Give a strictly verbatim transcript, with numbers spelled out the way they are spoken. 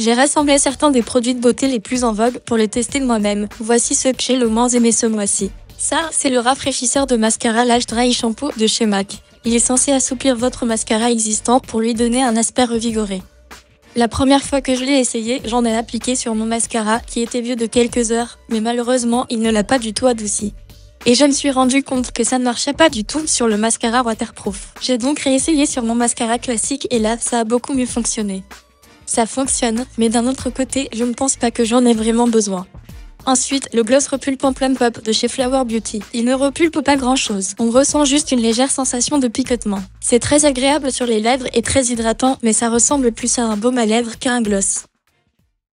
J'ai rassemblé certains des produits de beauté les plus en vogue pour les tester moi-même. Voici ceux que j'ai le moins aimé ce mois-ci. Ça, c'est le rafraîchisseur de mascara Lash Dry Shampoo de chez MAC. Il est censé assouplir votre mascara existant pour lui donner un aspect revigoré. La première fois que je l'ai essayé, j'en ai appliqué sur mon mascara qui était vieux de quelques heures, mais malheureusement, il ne l'a pas du tout adouci. Et je me suis rendu compte que ça ne marchait pas du tout sur le mascara waterproof. J'ai donc réessayé sur mon mascara classique et là, ça a beaucoup mieux fonctionné. Ça fonctionne, mais d'un autre côté, je ne pense pas que j'en ai vraiment besoin. Ensuite, le gloss repulpant Plum Pop de chez Flower Beauty. Il ne repulpe pas grand chose. On ressent juste une légère sensation de picotement. C'est très agréable sur les lèvres et très hydratant, mais ça ressemble plus à un baume à lèvres qu'à un gloss.